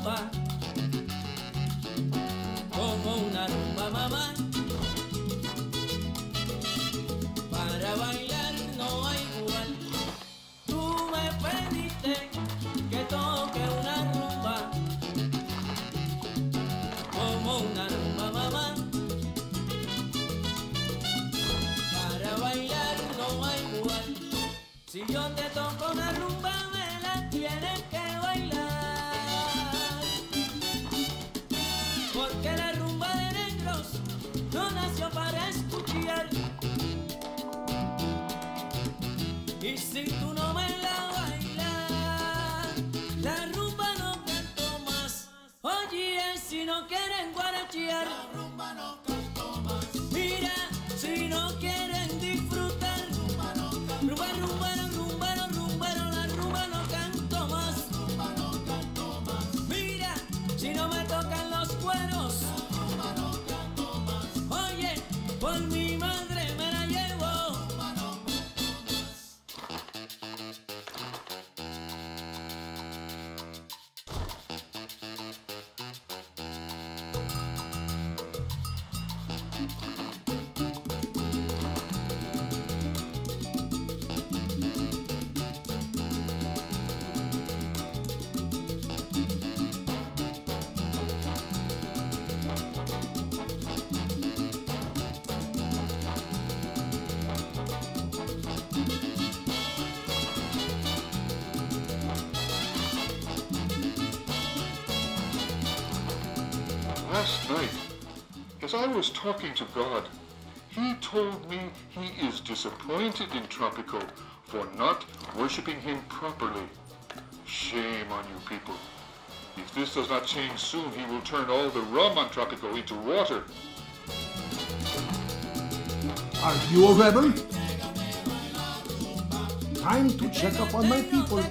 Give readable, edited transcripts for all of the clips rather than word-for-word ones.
rumba, como una rumba mamá. Para bailar no hay igual. Tú me pediste que toque una rumba, como una rumba mamá. Para bailar no hay igual. Si yo te toco una rumba, me la tienes que bailar. Porque la rumba de negros no nació para escuchar. Y si tú no me la bailas, la rumba no canto más. Oye, si no quieren guarachear, la rumba no canto más. Mira, si no quieren disfrutar, rumba no canto. Rumba, rumba, rumba, rumba, la rumba no canto más. Rumba no canto más. Mira, si no me tocan los cueros, la rumba no canto más. Oye, por mi madre me la llevo. Last night, as I was talking to God, He told me He is disappointed in Tropico for not worshipping Him properly. Shame on you people. If this does not change soon, He will turn all the rum on Tropico into water. Are you a rebel? Time to check up on my people.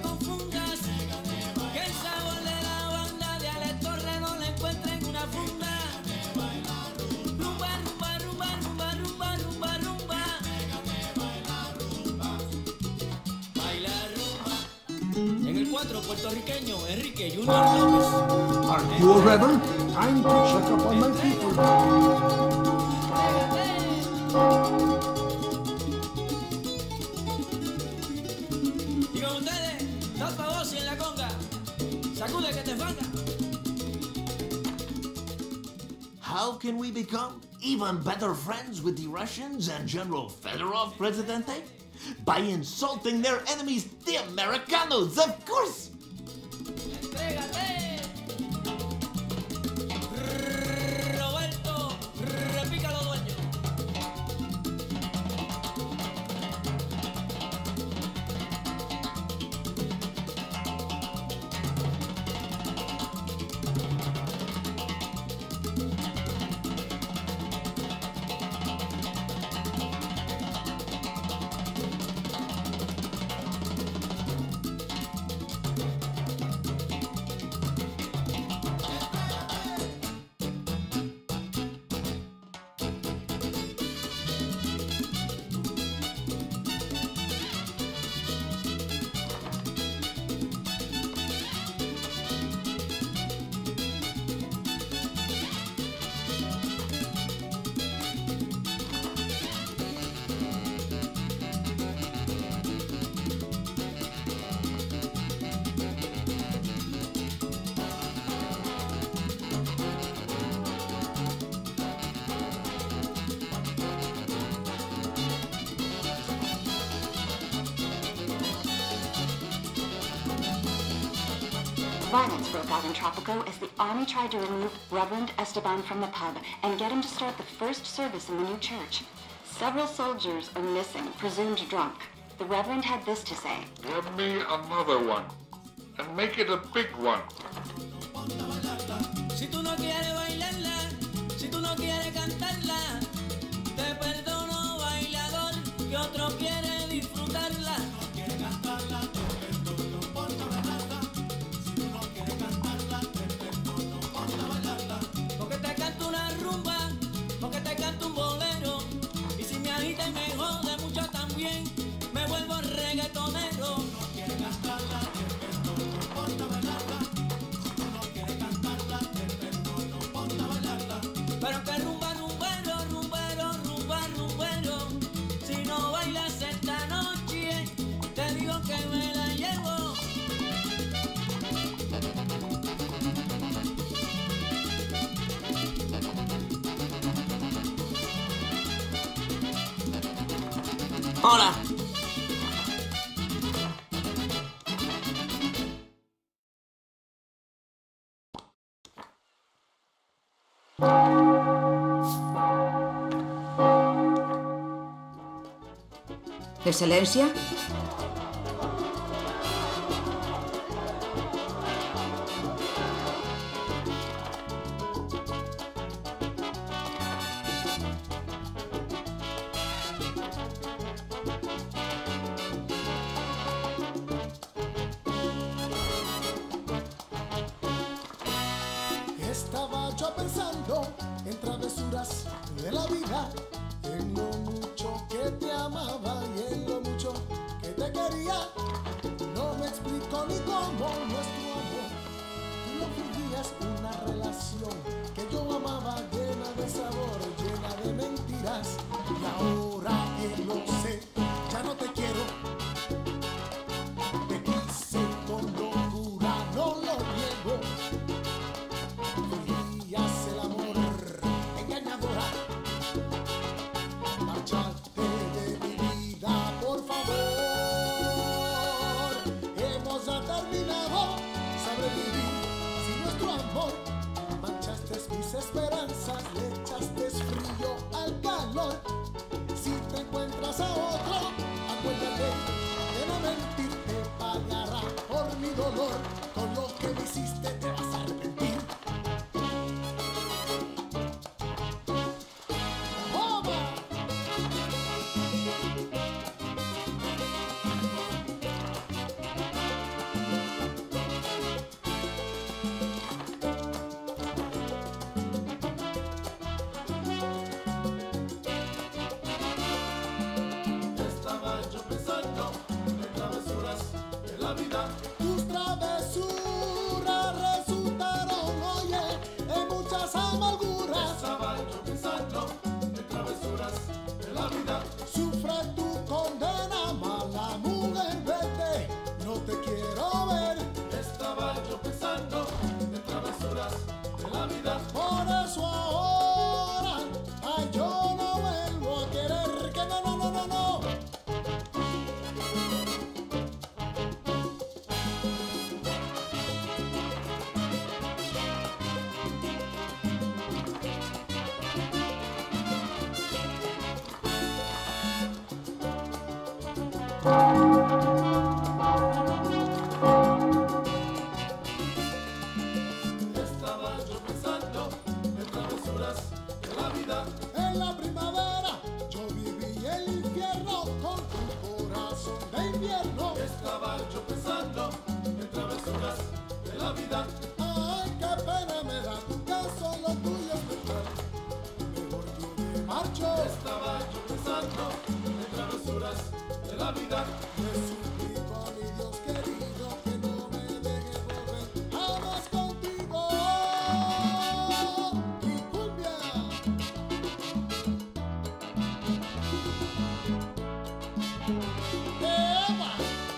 En el 4 puertorriqueño Enrique Junior López. Are you a rebel? Time to check up on my people. Y con ustedes, Tapa Bossi en la conga. Sacude que te falta. How can we become even better friends with the Russians and General Fedorov, Presidente? By insulting their enemies, the Americanos, of course! ¡Entrégate! Roberto, repícalo, dueño. Violence broke out in Tropico as the army tried to remove Reverend Esteban from the pub and get him to start the first service in the new church. Several soldiers are missing, presumed drunk. The Reverend had this to say. Give me another one, and make it a big one. Si tú no quieres bailarla, si tú no quieres cantarla, te perdono, bailador, que otro quiere disfrutarla. Si no quieres cantarla, te perdono por no bailarla. Si tú no quieres cantarla, te perdono por no bailarla. Porque te canto una rumba, porque te canto un bolero, y si me agita y me jode mucho también, me vuelvo reggaetonero. Si no quieres cantarla, te perdono por no bailarla. Si tú no quieres cantarla, Pero que rumba, rumbero, rumbero, rumba, rumbero. Si no bailas esta noche, te digo que me la llevo. Hola. Excelencia. Estaba yo pensando en travesuras de la vida, en lo mucho que te amaba y en lo mucho que te quería. No me explico ni cómo nuestro amor, tú lo fingías una relación que yo amaba, llena de sabor, llena de mentiras. Y ahora que lo sé, ya no te quiero. Te quise con locura, no lo niego. Fingías el amor, engañadora. Márchate de mi vida, por favor. Hemos ya terminado, sabré vivir sin nuestro amor. Manchaste mis esperanzas, le echaste frío al calor. Si te encuentras a otro, acuérdate de no mentir, te pagará por mi dolor. Con lo que me hiciste te vas a arrepentir. Estaba yo pensando en travesuras de la vida. Tus travesuras resultaron, oye, en muchas amarguras. Estaba yo pensando en travesuras de la vida. Sufre tu condena, mala mujer, vete, no te quiero ver. Estaba yo pensando en travesuras de la vida. Por eso ahora, ay, yo no vuelvo a querer, que no, no, no, no, no. Estaba yo pensando en travesuras de la vida. En la primavera yo viví el infierno con tu corazón de invierno. Estaba yo pensando en travesuras de la vida. Ay, qué pena me da que solo tuyo es mental. Mejor yo me marcho. Estaba yo pensando en travesuras de la vida. Me suplico, mi Dios querido, que no me dejes volver jamás contigo. Mi cumbia. Eva.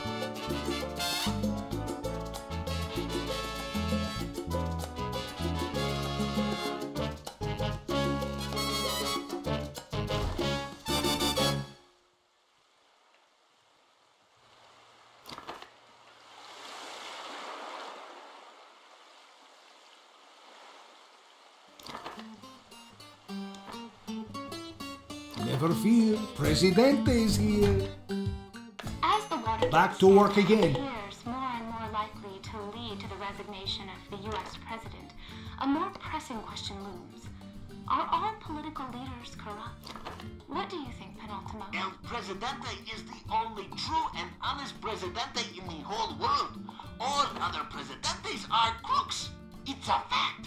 Never fear, Presidente is here. As the water Back to work again. appears more and more likely to lead to the resignation of the U.S. president, a more pressing question looms. Are all political leaders corrupt? What do you think, Penultimo? El Presidente is the only true and honest Presidente in the whole world. All other Presidentes are crooks. It's a fact.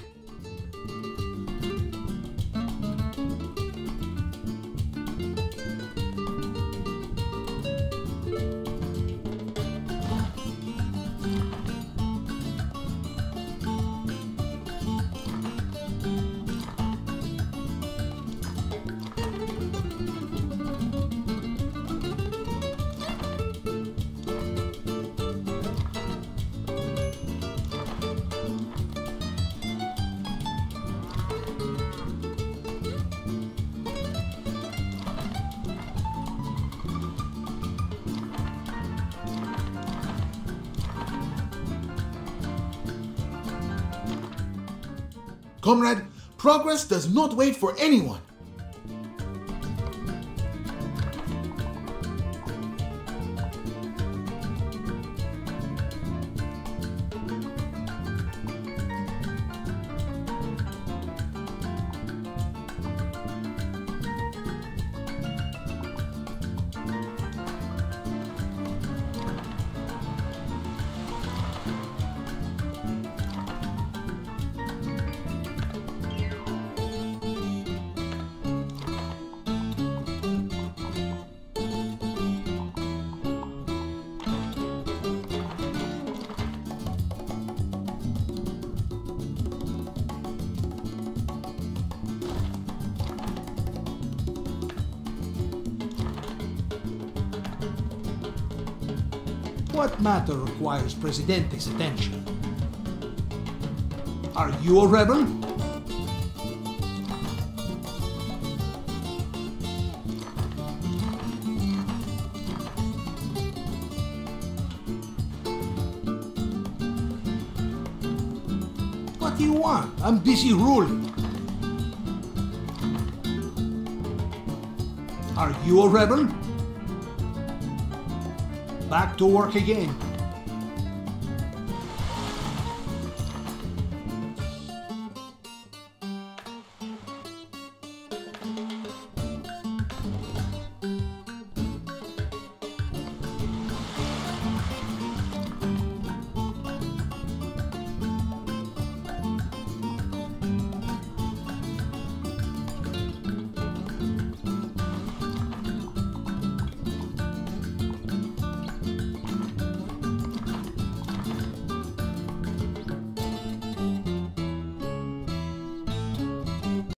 Comrade, progress does not wait for anyone. What matter requires Presidente's attention? Are you a rebel? What do you want? I'm busy ruling. Are you a rebel? Back to work again.